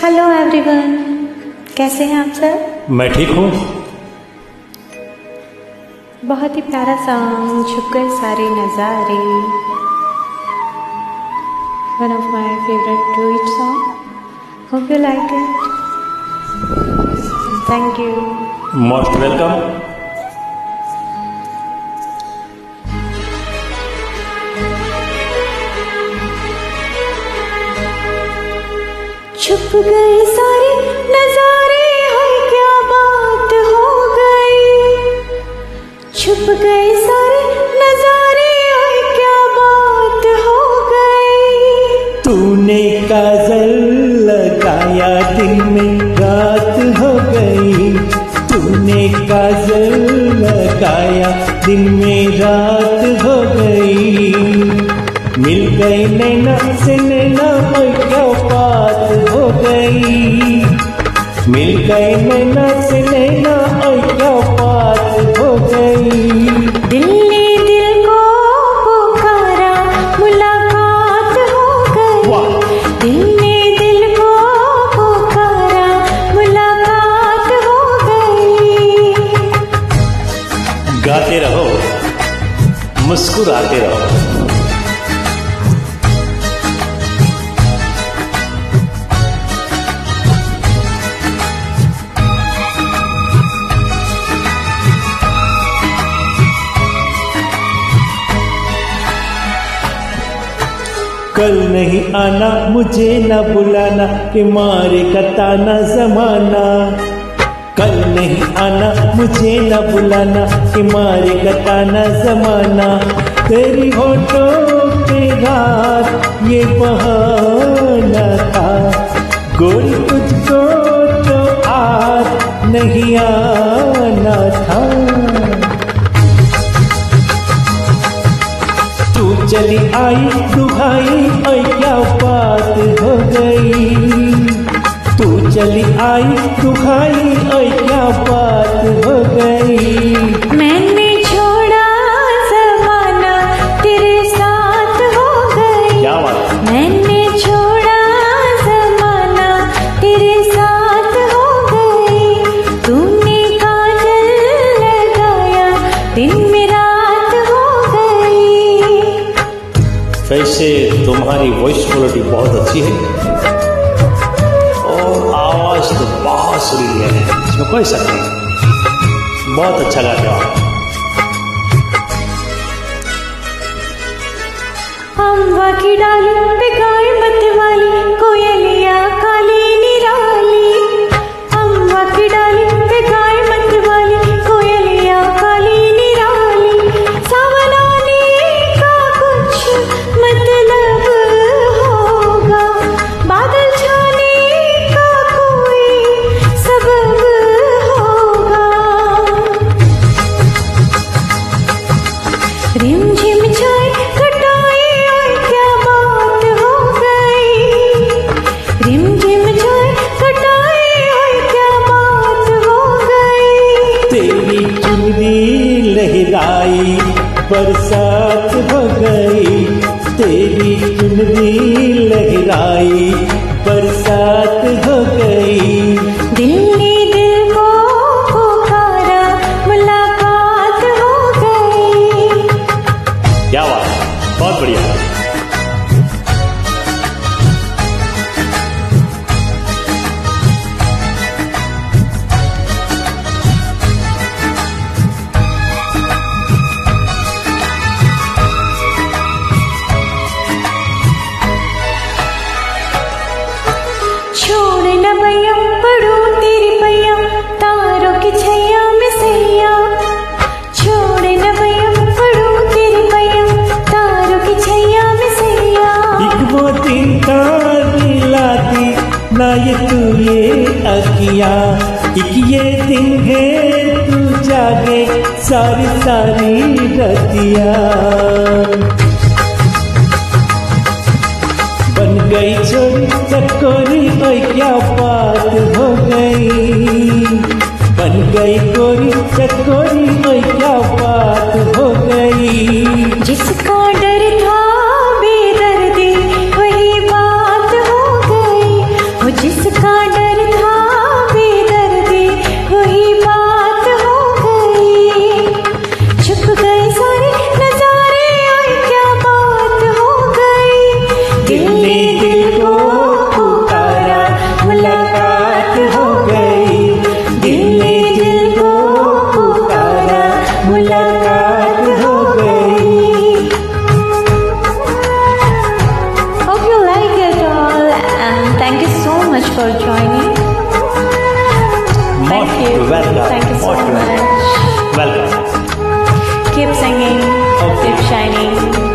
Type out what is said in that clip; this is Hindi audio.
हेलो एवरीवन, कैसे हैं आप सब? मैं ठीक हूँ। बहुत ही प्यारा सॉन्ग, छुप गए सारे नज़ारे, one of my favourite duet song. Hope you like it. Thank you. Most welcome. छुप गए सारे नजारे, हाय क्या बात हो गई। छुप गए सारे नजारे, हाय क्या बात हो गई। तूने काजल लगाया दिन में रात हो गई। तूने काजल लगाया दिन में रात हो गई। मिल गई नैना से नैना, क्या बात हो गई। मिल गई नैना से नैना, क्या बात हो गई। दिल ने दिल को पुकारा, मुलाकात हो गई। दिल ने दिल को पुकारा, मुलाकात हो गई। गाते रहो, मुस्कुराते रहो। कल नहीं आना, मुझे न बुलाना, कि मारेगा ताना जमाना। कल नहीं आना, मुझे न बुलाना, कि मारेगा ताना जमाना। तेरी होठों पे रात ये बहाना था, गोरी तुझको तो आज नहीं आना था। तू चली आई दुहाई, और क्या बात हो गई। तू चली आई दुहाई, और क्या बात हो गई। मैंने छोड़ा ज़माना, तेरे साथ हो गई। क्या बात। मैंने छोड़ा ज़माना, तेरे साथ हो गई। तूने काजल लगाया, दिन में रात हो गई। वैसे तुम्हारी वॉइस क्वालिटी बहुत अच्छी है और आवाज तो बहुत सुरीली है, इसमें कोई शक नहीं। बहुत अच्छा गाते हो आप। अम्बा की डाली पे गाय मत वाली, कोयलिया काली निराली। अम्बा की डाली पे गाय मत वाली, कोयलिया काली निराली। सावन आने का कुछ मतलब होगा, बादल छाने का कोई सबब होगा। रिमझिम छाए कटाए, और क्या बात हो गई। रिमझिम छाए कटाए, और क्या बात हो गई। तेरी चुनरी लहराई, बरसात हो गई। तेरी चुनरी लहराई, बरसात हो गई। दिल ने दिल को पुकारा, मुलाकात हो गई। क्या बात है, बहुत बढ़िया। छोड़ न भैया, पढ़ूं तेरी पैया, तारों की छैया में सैया। छोड़ न भैया, पढ़ूं तेरी पैया, तारों की छैया में सैया। एक वो दिन का दिलाती ना, ये तू ये अकिया। एक ये दिन है तू जागे सारी सारी रतिया। बन गई छोरी चकोरी, और क्या बात हो गई। बन गई गोरी चकोरी, और क्या बात हो गई। जिसका डर था बेदर्दी, वही बात हो गई। वो जिसका में